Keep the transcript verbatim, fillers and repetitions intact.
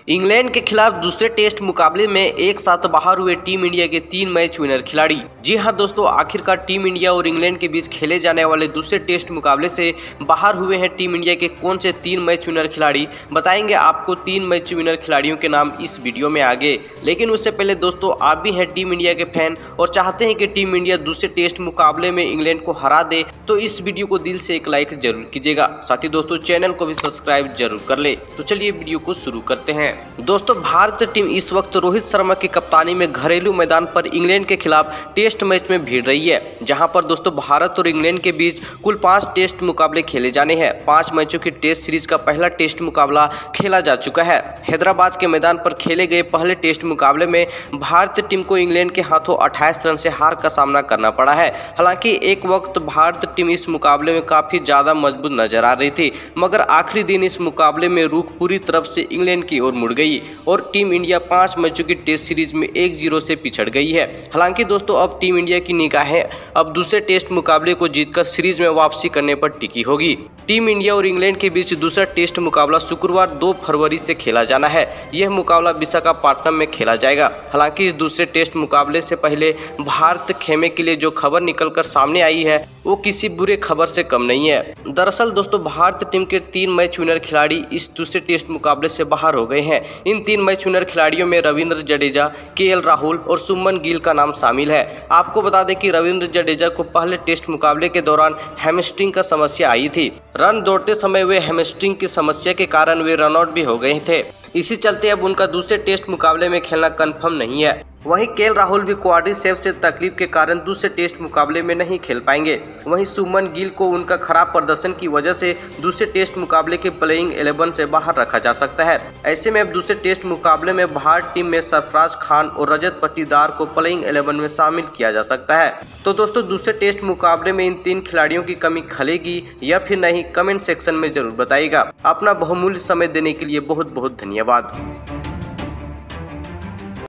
England के खिलाफ दूसरे टेस्ट मुकाबले में एक साथ बाहर हुए टीम इंडिया के तीन मैच विनर खिलाड़ी। जी हां दोस्तों, आखिरकार टीम इंडिया और इंग्लैंड के बीच खेले जाने वाले दूसरे टेस्ट मुकाबले से बाहर हुए हैं टीम इंडिया के कौन से तीन मैच विनर खिलाड़ी। बताएंगे आपको तीन मैच विनर खिलाड़ियों के नाम इस वीडियो में आगे। लेकिन उससे पहले दोस्तों, आप भी हैं टीम इंडिया के फैन और चाहते हैं कि टीम इंडिया दूसरे टेस्ट मुकाबले में इंग्लैंड को हरा दे, तो इस वीडियो को दिल से एक लाइक जरूर कीजिएगा। साथ ही दोस्तों, चैनल को भी सब्सक्राइब जरूर कर ले। तो चलिए वीडियो को शुरू करते हैं। दोस्तों, भारतीय टीम इस वक्त रोहित शर्मा की कप्तानी में घरेलू मैदान पर इंग्लैंड के खिलाफ टेस्ट मैच में भिड़ रही है, जहां पर दोस्तों भारत और इंग्लैंड के बीच कुल पांच टेस्ट मुकाबले खेले जाने हैं। पांच मैचों की टेस्ट सीरीज का पहला टेस्ट मुकाबला खेला जा चुका है। हैदराबाद के मैदान पर खेले गए पहले टेस्ट मुकाबले में भारतीय टीम को इंग्लैंड के हाथों अट्ठाईस रन से हार का सामना करना पड़ा है। हालांकि एक वक्त भारतीय टीम इस मुकाबले में काफी ज्यादा मजबूत नजर आ रही थी, मगर आखिरी दिन इस मुकाबले में रुख पूरी तरफ से इंग्लैंड की ओर मुड़ गई और टीम इंडिया पांच मैचों की टेस्ट सीरीज में एक जीरो से पिछड़ गई है। हालांकि दोस्तों, अब टीम इंडिया की निगाहें अब दूसरे टेस्ट मुकाबले को जीतकर सीरीज में वापसी करने पर टिकी होगी। टीम इंडिया और इंग्लैंड के बीच दूसरा टेस्ट मुकाबला शुक्रवार दो फरवरी से खेला जाना है। यह मुकाबला विशाखापट्टनम में खेला जाएगा। हालांकि इस दूसरे टेस्ट मुकाबले से पहले भारत खेमे के लिए जो खबर निकलकर सामने आई है, वो किसी बुरे खबर से कम नहीं है। दरअसल दोस्तों, भारतीय टीम के तीन मैच विनर खिलाड़ी इस दूसरे टेस्ट मुकाबले से बाहर हो गए हैं। इन तीन मैच विनर खिलाड़ियों में रविंद्र जडेजा, केएल राहुल और सुमन गिल का नाम शामिल है। आपको बता दें कि रविंद्र जडेजा को पहले टेस्ट मुकाबले के दौरान हैमस्ट्रिंग का समस्या आई थी। रन दौड़ते समय वे हैमस्ट्रिंग की समस्या के कारण वे रनआउट भी हो गए थे। इसी चलते अब उनका दूसरे टेस्ट मुकाबले में खेलना कंफर्म नहीं है। वहीं केएल राहुल भी क्वाड्रिसेप्स से तकलीफ के कारण दूसरे टेस्ट मुकाबले में नहीं खेल पाएंगे। वहीं सुमन गिल को उनका खराब प्रदर्शन की वजह से दूसरे टेस्ट मुकाबले के प्लेइंग इलेवन से बाहर रखा जा सकता है। ऐसे में अब दूसरे टेस्ट मुकाबले में भारतीय टीम में सरफराज खान और रजत पाटीदार को प्लेइंग इलेवन में शामिल किया जा सकता है। तो दोस्तों, दूसरे टेस्ट मुकाबले में इन तीन खिलाड़ियों की कमी खलेगी या फिर नहीं, कमेंट सेक्शन में जरूर बताइएगा। अपना बहुमूल्य समय देने के लिए बहुत बहुत धन्यवाद।